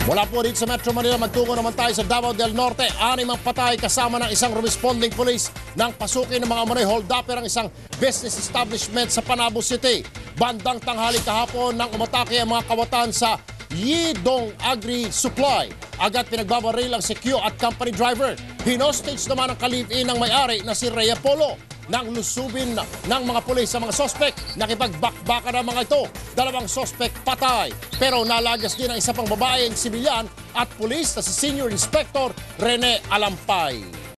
Mula po dito sa Metro Manila, magtungo naman tayo sa Davao del Norte. 6 ang patay kasama ng isang responding police nang pasukin ng mga umano'y hold-upper ang isang business establishment sa Panabo City. Bandang tanghali kahapon nang umatake ang mga kawatan sa Yidong Agri Supply. Agad pinagbabaril ang CQ at company driver. Hinostage naman ang kalivin ng may-ari na si Rhea Polo. Nang lusubin ng mga pulis sa mga sospek, nakipagbakbakan ang mga ito. 2 sospek patay. Pero nalagas din ang isa pang babaeng sibilyan at pulis na si Senior Inspector Rene Alampay.